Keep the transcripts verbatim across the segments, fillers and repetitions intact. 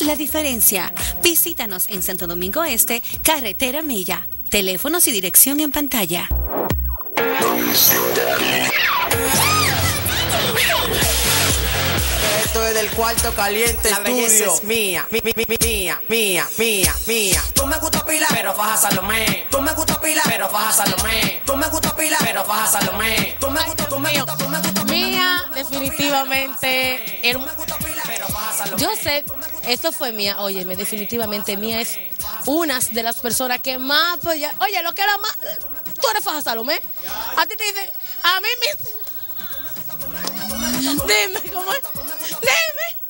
la diferencia. Visítanos en Santo Domingo Este, Carretera Mella. Teléfonos y dirección en pantalla. Esto es del cuarto caliente. La estudio. belleza es mía, mi, mi, mi, mi, mía, mía, mía, mía. Tú me gusta pila, pero faja Salomé. Tú me gusta pila, pero faja Salomé. Tú me gusta pila, pero faja Salomé. Tú me gusta, tú me gusta, tú me gusta. Mía, definitivamente. Tú me gusta pila, pero faja Salomé. Yo sé, esto fue Mía. Óyeme, definitivamente Mía es una de las personas que más. Pues, ya, oye, lo que era más. Tú eres faja Salomé. A ti te dicen, a mí mismo. Dime, ¿cómo es? Dime.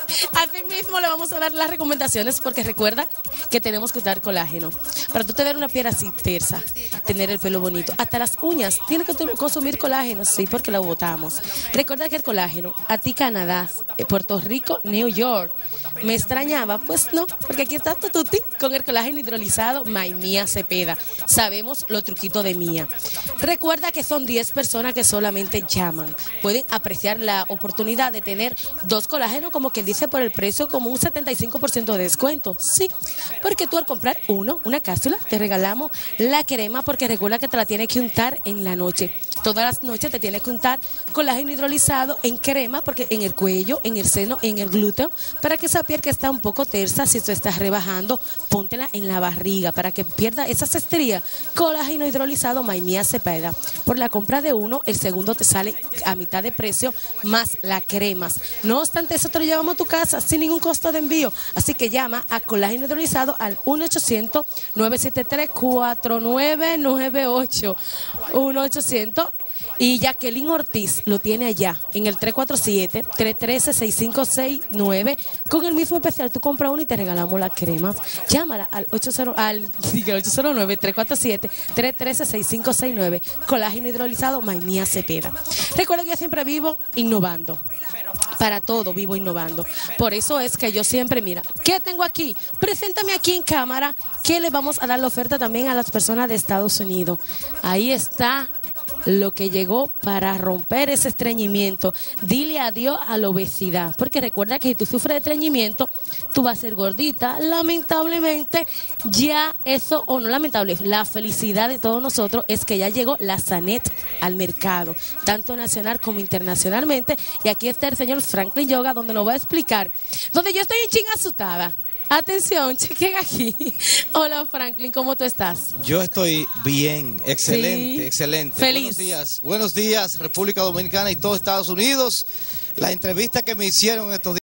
Así mismo le vamos a dar las recomendaciones porque recuerda que tenemos que usar colágeno. Para tú tener una piel así tersa, tener el pelo bonito, hasta las uñas, tienes que consumir colágeno, sí, porque lo botamos. Recuerda que el colágeno, a ti Canadá, Puerto Rico, New York, ¿me extrañaba? Pues no, porque aquí está Tututi con el colágeno hidrolizado My Mía Cepeda. Sabemos los truquitos de Mía. Recuerda que son diez personas que solamente llaman. Pueden apreciar la oportunidad de tener dos colágenos, como quien dice, por el precio, como un setenta y cinco por ciento de descuento. Sí, porque tú al comprar uno, una cápsula, te regalamos la crema, porque recuerda que te la tienes que untar en la noche. Todas las noches te tienes que untar colágeno hidrolizado en crema, porque en el cuello, en el seno, en el glúteo, para que esa piel que está un poco tersa, si tú estás rebajando, póntela en la barriga para que pierda esas estrías. Colágeno hidrolizado My Mía Cepeda. Por la compra de uno, el segundo te sale a mitad de precio más las cremas. No obstante, eso te lo llevamos a tu casa sin ningún costo de envío. Así que llama a colágeno hidrolizado al uno ochocientos, nueve siete tres, cuatro nueve nueve ocho. uno ochocientos. Y Jacqueline Ortiz lo tiene allá en el tres cuatro siete, tres uno tres, seis cinco seis nueve. Con el mismo especial, tú compras uno y te regalamos la crema. Llámala al, ochenta, al ocho cero nueve, tres cuatro siete, tres uno tres, seis cinco seis nueve. Colágeno hidrolizado My Mía Cepeda. Recuerda que yo siempre vivo innovando. Para todo vivo innovando. Por eso es que yo siempre, mira, ¿qué tengo aquí? Preséntame aquí en cámara que le vamos a dar la oferta también a las personas de Estados Unidos. Ahí está lo que llegó para romper ese estreñimiento. Dile adiós a la obesidad, porque recuerda que si tú sufres de estreñimiento, tú vas a ser gordita. Lamentablemente, ya eso, o no lamentable, la felicidad de todos nosotros es que ya llegó la Sanet al mercado, tanto nacional como internacionalmente. Y aquí está el señor Franklin Yoga, donde nos va a explicar, donde yo estoy en chinga asustada. Atención, chequen aquí. Hola Franklin, ¿cómo tú estás? Yo estoy bien, excelente, Sí. excelente. Feliz. Buenos días, buenos días República Dominicana y todo Estados Unidos. La entrevista que me hicieron estos días